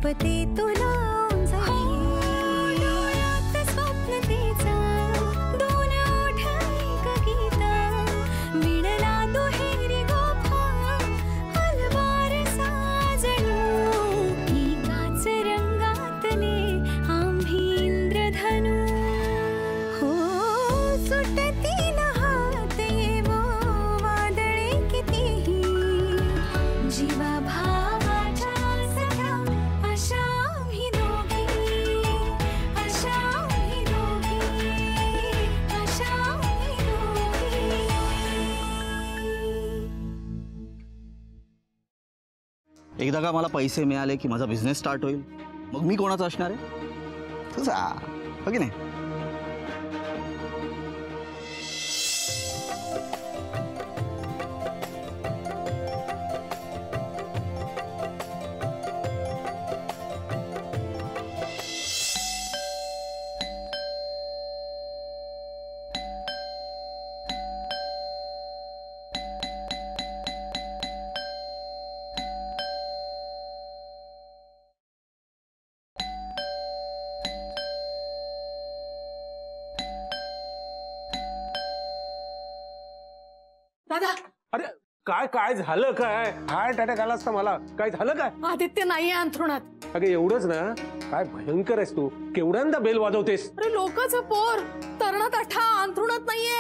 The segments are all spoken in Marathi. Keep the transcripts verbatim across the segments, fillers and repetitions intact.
झोपते तुला डोळ्यात स्वप्न तिचं दोन ओठ एक गीत विणला दुहेरी गोफा हलवार साजणू एकाच रंगातले आम्ही इंद्रधनू हो सुटती ना हात येवो वादळे कितीही जीवा भावाच्या सख्या अशा आम्ही दोघी अशा आम्ही दोघी अशा आम्ही दोघी. एकदा का मला पैसे मिळाले की माझा बिझनेस स्टार्ट होईल, मग मी कोणाचा असणार आहे? तुझा, हो की नाही? दादा, अरे काय काय झालं? काय हार्ट अटॅक आला असता मला? काय झालं काय? आदित्य नाहीये अंथरुणात. अगे एवढंच ना? काय भयंकर आहेस तू, केवढ्यांदा बेल वाजवतेस? अरे लोकच पोर तरुणात अठा अंथरुणात नाहीये.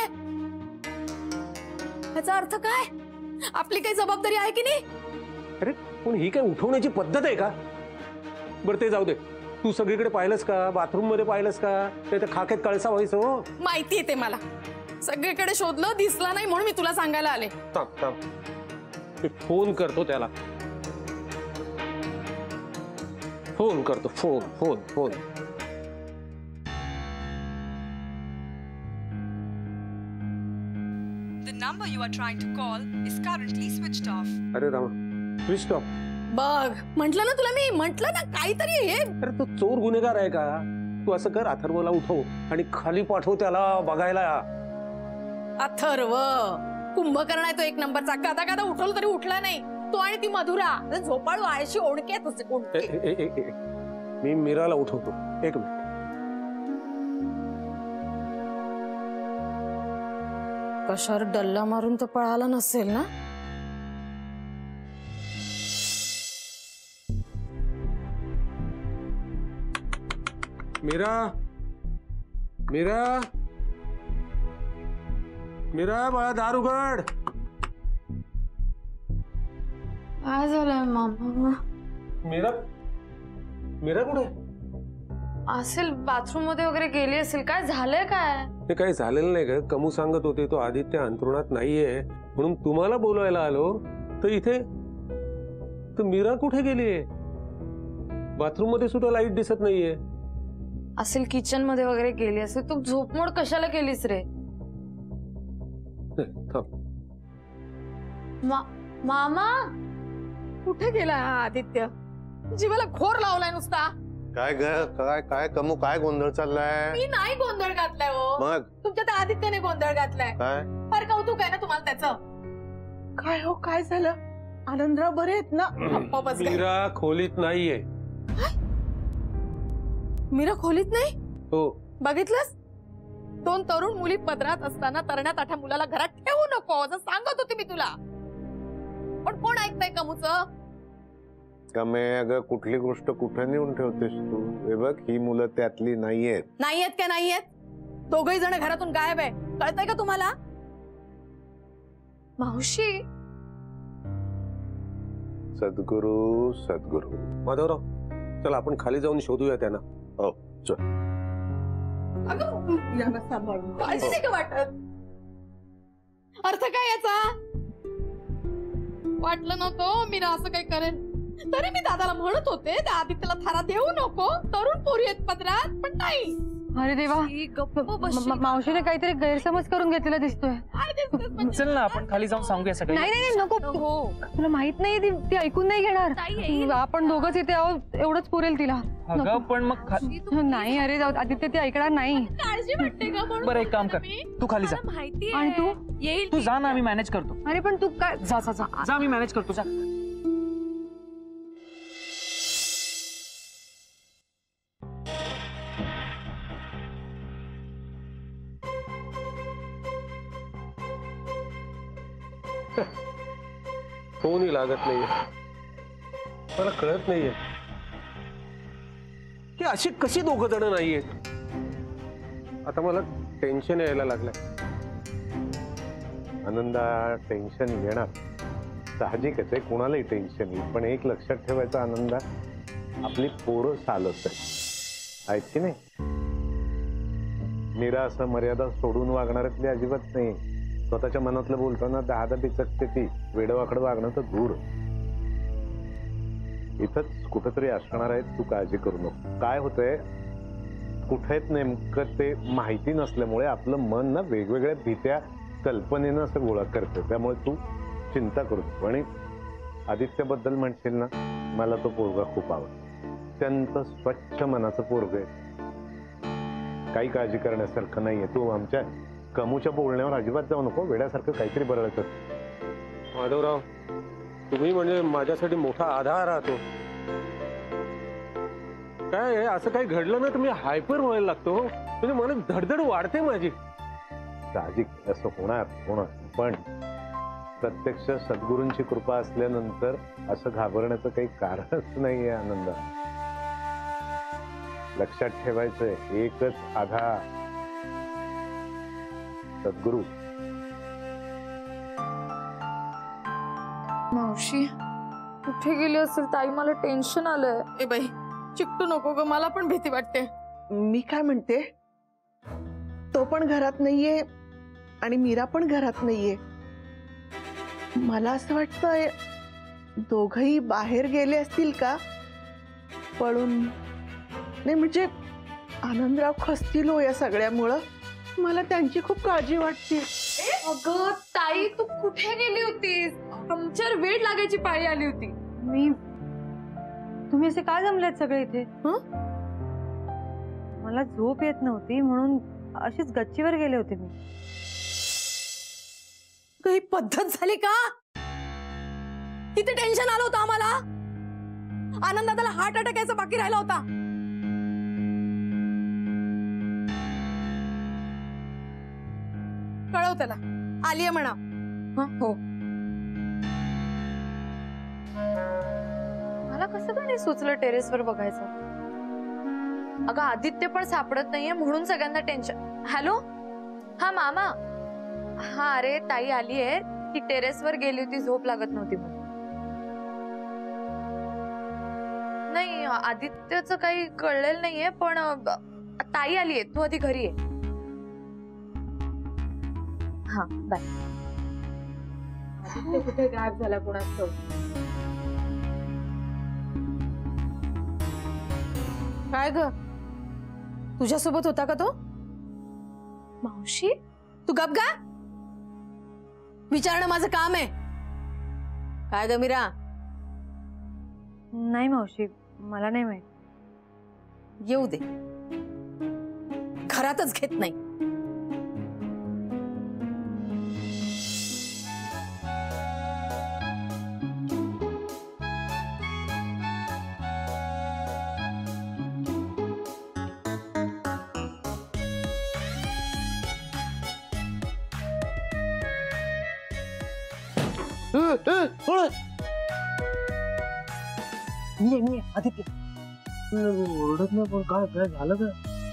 याचा अर्थ काय? आपली काही जबाबदारी आहे की नाही? अरे पण ही काय उठवण्याची पद्धत आहे का? बरं ते जाऊ दे, तू सगळीकडे पाहिलंस का? बाथरूम मध्ये पाहिलंस का? ते तर खाकेत कळसा व्हायचं. हो माहिती आहे ते मला, सगळीकडे शोधलं दिसला नाही म्हणून मी तुला सांगायला आले. थांब थांब, मी फोन करतो त्याला. फोन करतो, phone phone phone. The number you are trying to call is currently switched off. अरे रामा, स्विच ऑफ. बघ म्हंटल ना तुला, मी म्हंटल ना काहीतरी हे. अरे तो चोर गुन्हेगार आहे का? तू असं कर, अथर्वला उठव आणि खाली पाठव त्याला बघायला. अथर्व कुंभकर्ण आहे तो एक नंबरचा. कदा कदा उठवलं तरी उठला नाही. तो आणि ती मधुरा झोपाळू आळशी ओढके. मी मीराला उठवतो, एक मिनिट. कशावर डल्ला मारून तर पळाला नसेल ना? मीरा, मीरा, मीरा, बाळा दार उघड. काय झालंय मामा? मीरा, मीरा कुठे असेल? बाथरूम मध्ये वगैरे गेली असेल. काय झालंय? काय ते काही झालेलं नाही का? कमू सांगत होते तो आदित्य अंथरुणात नाहीये म्हणून तुम्हाला बोलवायला आलो. तर इथे तर मीरा कुठे गेलीये? बाथरूम मध्ये सुद्धा लाईट दिसत नाहीये. असेल किचन मध्ये वगैरे गेली असेल. तू झोपमोड कशाला केलीस रे? मा, मामा कुठे गेला हा आदित्य? जीवाला घोर लावलाय नुसता. काय ग काय काय कमू, काय गोंधळ चाललाय? मी नाही गोंधळ घातलाय हो. मग तुमच्या त्या आदित्यने गोंधळ घातलाय. काय फार कौतुक आहे ना तुम्हाला त्याचं. काय हो, काय झालं? आनंदराव बरे आहेत ना? मीरा खोलीत नाहीये. मीरा खोलीत नाही? हो. बघितलंस? दोन तरुण मुली पदरात असताना तरण्यात आठ्या मुलाला घरात ठेवू नको असं सांगत होते मी तुला. पण कोण ऐकतंय कमूचं? कमे अगं कुठली गोष्ट कुठे नेऊन ठेवतेस तू? हे बघ, ही मुलं त्यातली नाहीयेत. नाहीयेत का नाहीयेत? दोघही जण घरातून गायब आहे. कळतंय का तुम्हाला? मावशी, सद्गुरू सद्गुरू. माधवराव, चला आपण खाली जाऊन शोधूया त्यांना. हो चल. काळजी नाही का वाटत? अर्थ काय याचा? वाटलं नव्हतं मीरा असं काही करेल. तरी मी दादाला म्हणत होते त्या आदित्यला थारा देऊ नको, तरुण पोरी आहेत पदरात. पण नाही. अरे देवा, मावशीने काहीतरी गैरसमज करून घेतलेला दिसतोय. चल ना आपण खाली जाऊन सांगूया सगळं. नाही नाही नको, तुला माहित नाही ती, ती ऐकून नाही घेणार. आपण दोघंच इथे आहोत एवढंच पुरेल तिला. अगं पण मग नाही, अरे आदित्य ती ऐकणार नाही. काळजी वाटते का? बरं एक काम कर, तू खाली जा. आणि तू येईल, तू जा ना, आम्ही मॅनेज करतो. अरे पण तू काय, जा जा जा, आम्ही मॅनेज करतो. जा. फोनही लागत नाहीये. मला कळत नाहीये की अशी कशी दोघं जण नाहीयेत. आता मला टेन्शन यायला लागलंय. आनंदा, टेन्शन येणार साहजिकच आहे, कोणालाही टेन्शन येईल. पण एक लक्षात ठेवायचं आनंदा, आपली पोरं चालत आहेत की नाही. मीरा असं मर्यादा सोडून वागणाऱ्यातली अजिबात नाही. स्वतःच्या मनातलं बोलताना दहादा बिचकते ती. वेडवाकडं वागणं तर दूर. इथंच कुठंतरी असणार आहे, तू काळजी करू नको. काय होतंय, कुठेच नेमकं ते माहिती नसल्यामुळे आपलं मन ना वेगवेगळ्या भीत्या कल्पनेनं असं गोळा करतं. त्यामुळे तू चिंता करू नको. आणि आदित्यबद्दल म्हणशील ना, मला तो पोरगा खूप आवडतो. अत्यंत स्वच्छ मनाचं पोरग आहे. काही काळजी करण्यासारखं नाहीये. तू आमच्या कमूच्या बोलण्यावर अजिबात जाऊ नको. वेड्यासारखं काहीतरी बरळत. माधवराव, तुम्ही म्हणजे माझ्यासाठी मोठा आधार राहतो. काय आहे, असं काही घडलं ना तर मी हायपर व्हायला लागतो. म्हणजे मला धडधड वाढते माझी. साहजिक असं होणार होणार पण प्रत्यक्ष सद्गुरूंची कृपा असल्यानंतर असं घाबरण्याचं काही कारणच नाहीये. आनंद, लक्षात ठेवायचंय एकच आधार, सद्गुरू. मावशी कुठे गेली असेल ताई, मला टेन्शन आलंय. ए बाई, चिकटू नको ग, मला पण भीती वाटते. मी काय म्हणते, तो पण घरात नाहीये आणि मीरा पण घरात नाहीये. मला असं वाटतंय दोघही बाहेर गेले असतील का, पळून. नाही म्हणजे आनंदराव खसतील हो या सगळ्यामुळं. मला त्यांची खूप काळजी वाटते. अगं ताई, तू कुठे गेली होतीस? आमच्यावर वेळ लागायची पाळी आली होती. मी तुम्ही असे काय जमलेत सगळे इथे? मला झोप येत नव्हती म्हणून अशीच गच्चीवर गेले होते मी. काही पद्धत झाली का? किती टेन्शन आलं होतं आम्हाला. आनंद दादाला हार्ट अटॅक यायचा बाकी राहिला होता. कळव त्याला, आलीये म्हणा. हो. मला कसं काय नाही सुचलं टेरेसवर बघायचं. अगं आदित्य पण सापडत नाहीये म्हणून सगळ्यांना टेन्शन. हॅलो, हा मामा. हा अरे ताई आलीये, ती टेरेसवर गेली होती, झोप लागत नव्हती म्हणून. नाही आदित्यचं काही कळलेलं नाहीये, पण ताई आलीये, तू आधी घरी ये. हा बाय. आदित्य कुठे गायब झाला कोणाचं? काय ग, तुझ्यासोबत होता का तो? मावशी तू गप गा. विचारणं माझं काम आहे. काय ग मीरा? नाही मावशी, मला नाही माहित. येऊ दे, घरातच घेत नाही. मी मी आदित्य ओरडत नाही, पण काय काय झालं का?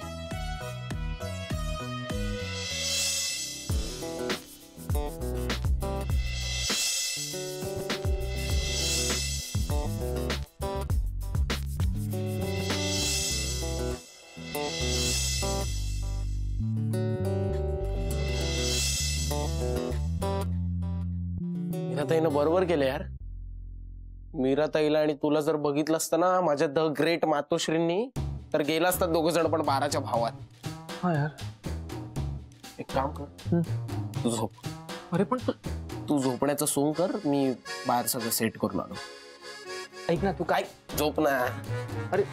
मीराताईनं बरोबर केलं यार. मीराताईला आणि तुला जर बघितलं असतं ना माझ्या द ग्रेट मातोश्रींनी, तर गेला असतात दोघ जण पण बाराच्या भावात. हा यार, एक काम कर, तू झोप. अरे पण तू झोपण्याचं सोंग कर, मी बाहेर सगळं सेट करून आलो. ऐक ना, तू काय झोप ना. अरे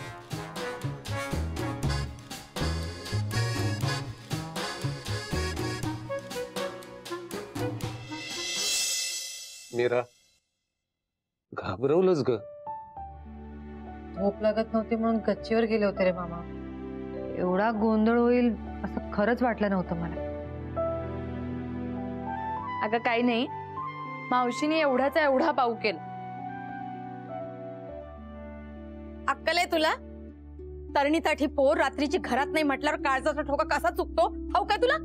मीरा, घाबरवलंच ग. झोप लागत नव्हती म्हणून गच्चीवर गेले होते रे मामा. एवढा गोंधळ होईल असं खरंच वाटलं नव्हतं मला. अगं काही नाही, मावशीने एवढ्याचा एवढा पाऊ केला. अक्कल आहे तुला? तरणीसाठी पोर रात्रीची घरात नाही म्हटल्यावर काळजाचा ठोका कसा चुकतो ठाऊक काय तुला?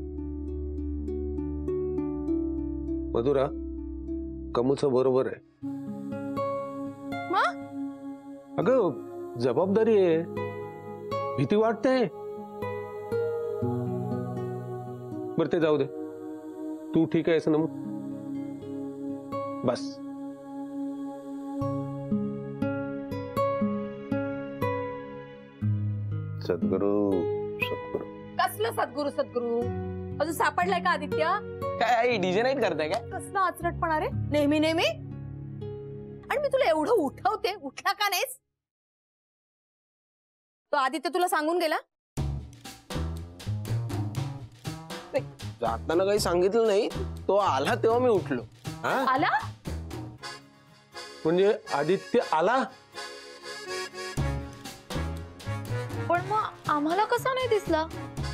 मधुरा, कमूचं बरोबर आहे. अगं जबाबदारी आहे, भीती वाटते. बर ते जाऊ दे, तू ठीक आहेस ना? मग बस. सद्गुरू सद्गुरू कसलं सद्गुरू सद्गुरू? अजून सापडलाय का आदित्य? काय डीजे नाईट करताय काय? कसलं आचरटपणा रे नेहमी नेहमी. आणि मी तुला एवढं उठवते, उठला का नाहीस? तो आदित्य तुला सांगून गेला? जाताना काही सांगितलं नाही, तो आला तेव्हा मी उठलो. आला म्हणजे आदित्य आला? पण मग आम्हाला कसा नाही दिसला?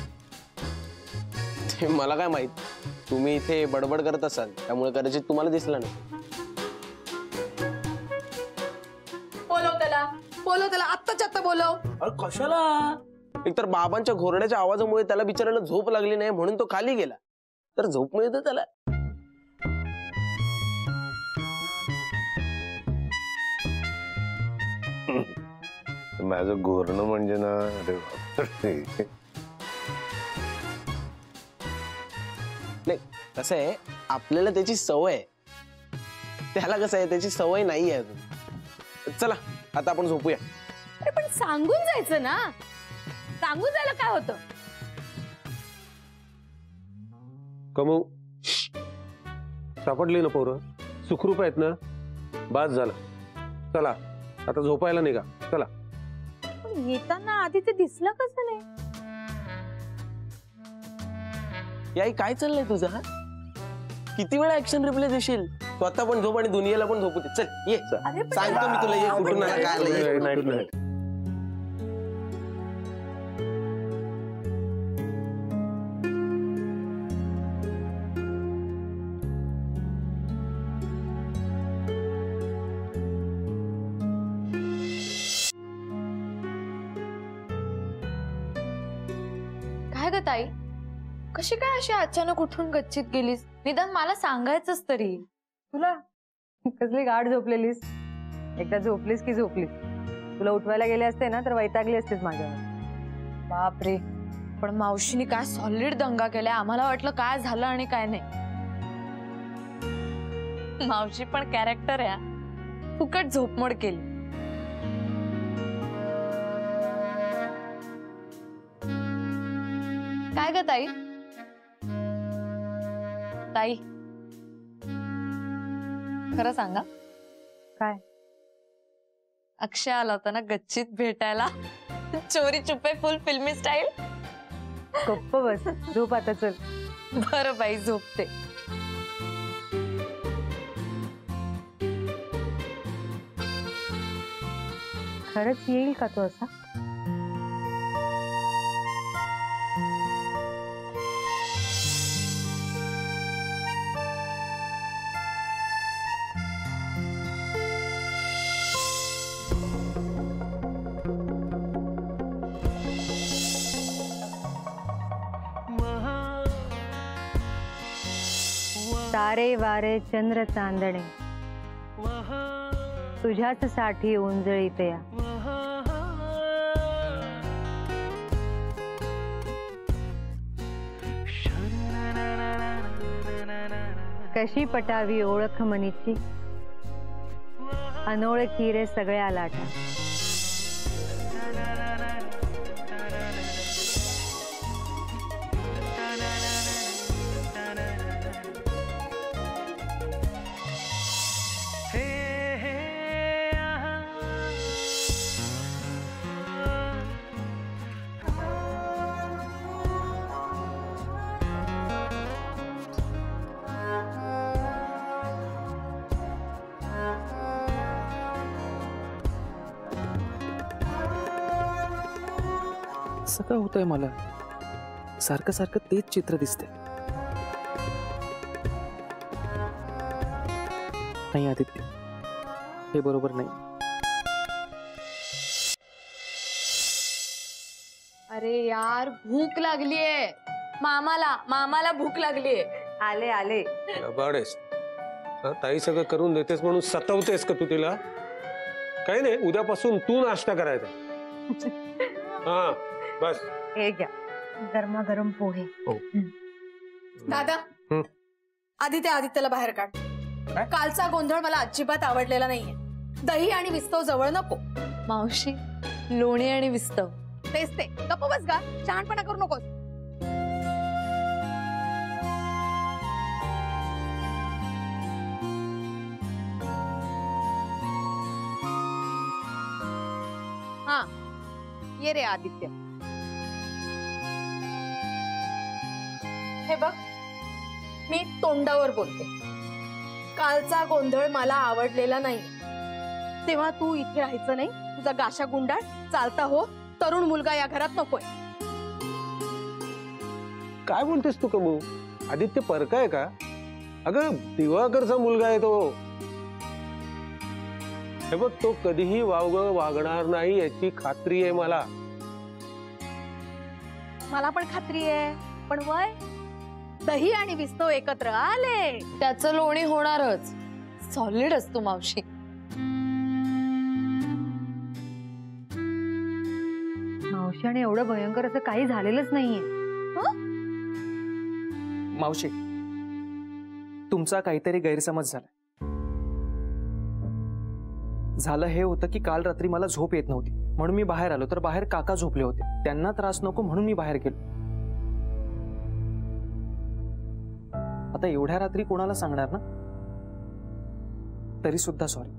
ते मला काय माहित, तुम्ही इथे बडबड करत असाल त्यामुळे कदाचित तुम्हाला दिसला नाही. बोलव त्याला, बोलव त्याला, आत्ताच्या आत्ता बोलव. अरे कशाला? एकतर बाबांच्या घोरण्याच्या आवाजामुळे त्याला बिचारायला झोप लागली नाही म्हणून तो खाली गेला, तर झोप मिळते त्याला. माझं घोरणं म्हणजे ना, अरे बापरे. नाही कसं आहे, आपल्याला त्याची सवय आहे, त्याला कसं आहे त्याची सवय नाही आहे अजून. चला आता आपण झोपूया. अरे पण सांगून जायचं ना, सांगून जायला काय होतं? कमू, सापडली ना पोरं, सुखरूप आहेत ना? बास झालं. चला आता झोपायला निघा. चला. पण येताना आधी ते दिसलं कसं नाही? याई काय चाललंय तुझं? हा किती वेळा ऍक्शन रिप्ले देशील? तू आता पण झोप आणि दुनियेला पण झोपू दे. चल ये, सांगतो मी तुला, ये कुठून आला काय आलं, ये. Night night. काय ग ताई, कशी काय अशी अचानक उठून गच्चीत गेलीस? निदान मला सांगायचंच तरी. तुला कसली गाढ झोपलेलीस? एकदा झोपलीस की झोपलीस. तुला उठवायला गेले असते ना तर वैतागली असतेस माझ्यावर. बापरे, पण मावशीने काय सॉलिड दंगा केलाय. आम्हाला वाटलं काय झालं आणि काय नाही. मावशी पण कॅरेक्टर आहे, फुकट झोपमोड केली. काय ग ताई? ताई खरं सांगा, काय? अक्षय आला होता ना गच्चीत भेटायला, चोरी चुपे फुल फिल्मी स्टाईल. गप्प बस, झोप आता. चल. बरं बाई, झोपते. खरंच येईल का तो असा? तारे वारे चंद्र चांदणे तुझ्याच साठी उंजळीत या. कशी पटावी ओळख मनीची, अनोळखी रे सगळ्या लाटा. असं काय होतंय मला? सारखं सारखं तेच चित्र दिसते. नाही आदित्य, हे बरोबर नाही. अरे यार भूक लागलीये मामाला, मामाला भूक लागलीये. आले आले. बाडेस ताई सगळं करून देतेस म्हणून सतवतेस का तू तिला? काही नाही, उद्यापासून तू नाश्ता करायचा. हा बस. हे घ्या गरमागरम पोहे. दादा आदित्य आदित्यला बाहेर काढ. कालचा गोंधळ मला अजिबात आवडलेला नाहीये. दही आणि विस्तव जवळ नको. मावशी लोणी आणि विस्तव तेच ते. गप्प बस गा, शहाणपणा करू नकोस. हा ये रे आदित्य. हे बघ मी तोंडावर बोलते. कालचा गोंधळ मला आवडलेला नाही. तेव्हा तू इथे राहायचं नाही. तुझा गाशा गुंडाळ चालता हो. तरुण मुलगा या घरात नकोय. काय बोलतेस तू कमू? आदित्य परका आहे का? अगं दिवाकरचा मुलगा आहे तो. हे बघ तो कधीही वावगं वागणार नाही याची खात्री आहे मला. मला पण खात्री आहे. पण वय दही आणि विस्तव एकत्र आले त्याचं लोणी होणारच. सॉलिड असतो मावशी. मावशी आणि एवढं भयंकर असं काही झालेलंच नाहीये. मावशी तुमचा काहीतरी गैरसमज झाला. झालं हे होतं की काल रात्री मला झोप येत नव्हती म्हणून मी बाहेर आलो, तर बाहेर काका झोपले होते. त्यांना त्रास नको म्हणून मी बाहेर गेलो. आता एवढ्या रात्री कोणाला सांगणार ना? तरी सुद्धा सॉरी.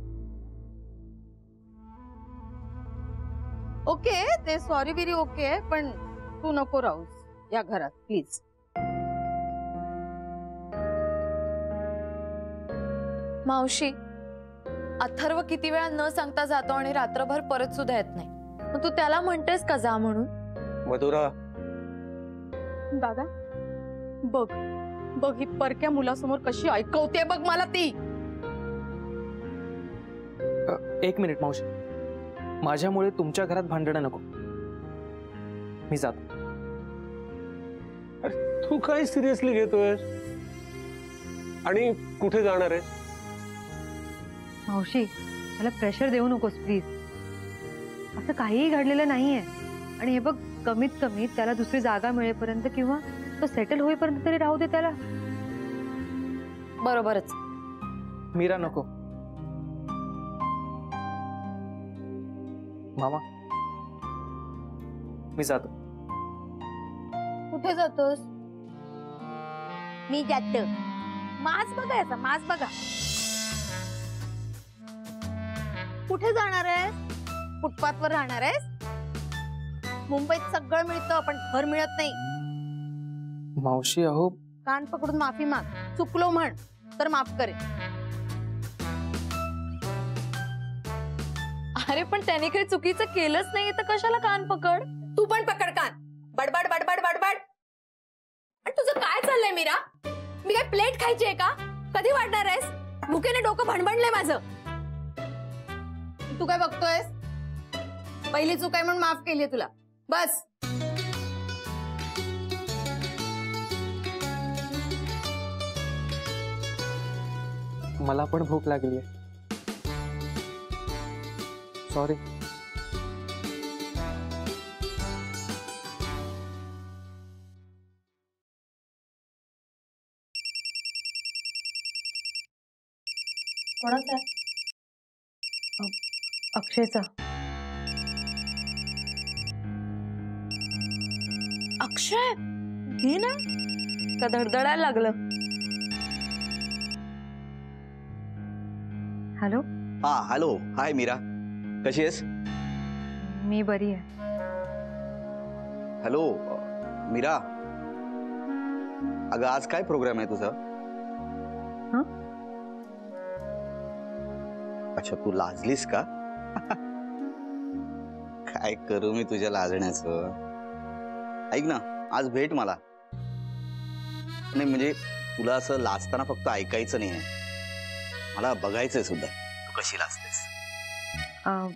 ओके ते सॉरी बिरी ओके, पण तू नको राहूस या घरात प्लीज. मावशी अथर्व किती वेळा न सांगता जातो आणि रात्रभर परत सुद्धा येत नाही. मग तू त्याला म्हणतेस का जा म्हणून? मधुरा दादा बघ बघ ही परक्या मुलासमोर कशी ऐकवते बघ मला ती. एक मिनिट मावशी, माझ्यामुळे तुमच्या घरात भांडणं नको. मी जातो. तू काय सिरियसली घेतोय आणि कुठे जाणार आहे? मावशी त्याला प्रेशर देऊ नकोस प्लीज. असं काहीही घडलेलं नाहीये. आणि हे बघ कमीत कमी त्याला दुसरी जागा मिळेपर्यंत किंवा तो सेटल होईपर्यंत तरी राहू दे त्याला. बरोबरच. मीरा नको. मामा मी जातो. कुठे जातोस? मी जातो. मास बघायचा, मास बघा. कुठे जाणार आहेस? फुटपाथवर राहणार आहेस? मुंबईत सगळं मिळतं पण घर मिळत नाही. मावशी अहो कान पकडून माफी माग. चुकलो म्हण तर माफ करेन. अरे पण त्याने काही चुकीचं केलंच नाही तर कशाला कान पकड? तू पण पकड कान. बडबड बडबड बडबड. आणि तुझं काय चाललंय मीरा? मी काय प्लेट खायची आहे का? कधी वाढणार आहेस? भुकेने डोकं भणभणलंय माझं. तू काय बघतोयस? पहिली चूक आहे म्हणून माफ केली तुला. बस. मला पण भूक लागली. सॉरी. कोणाचा? अक्षयचा. अक्षय घे ना. का धडधडायला लागलं? हॅलो. हा हॅलो. हाय मीरा, कशी आहेस? मी बरी आहे. हॅलो मीरा, अगं आज काय प्रोग्राम आहे तुझा? अच्छा तू लाजलीस का? काय करू मी तुझ्या लाजण्याचं? ऐक ना, आज भेट मला. नाही म्हणजे तुला असं लाजताना फक्त ऐकायचं नाही आहे. मला बघायचंय सुद्धा तू कशी लाजतेस. अं,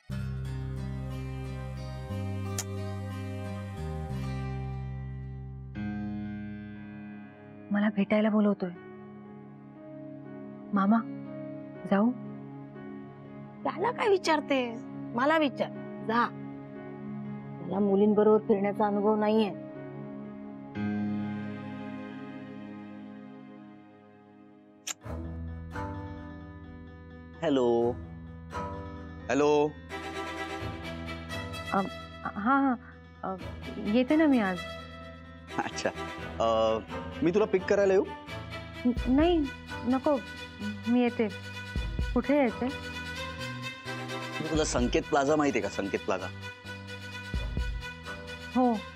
मला भेटायला बोलवतोय मामा. जाऊ? त्याला काय विचारते, मला विचार. जा. मला मुलींबरोबर फिरण्याचा अनुभव नाहीये. Hello hello. अं, हा हा अं, येते ना मी आज. अच्छा अं, मी तुला पिक करायला येऊ? न- नाही नको, मी येते. कुठे यायचंय? तुला संकेत प्लाझा माहितीये का? संकेत प्लाझा. हो